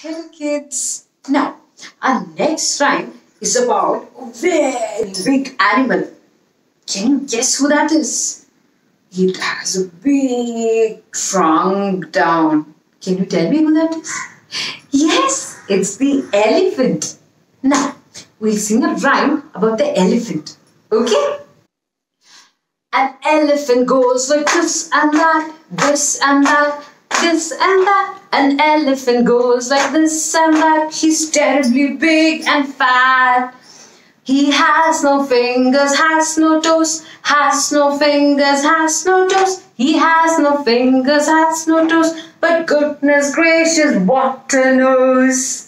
Hello kids. Now, our next rhyme is about a very big animal. Can you guess who that is? It has a big trunk down. Can you tell me who that is? Yes, it's the elephant. Now, we'll sing a rhyme about the elephant. Okay? An elephant goes like this and that, this and that, this and that. An elephant goes like this and that. He's terribly big and fat. He has no fingers, has no toes, has no fingers, has no toes. He has no fingers, has no toes, but goodness gracious, what a nose!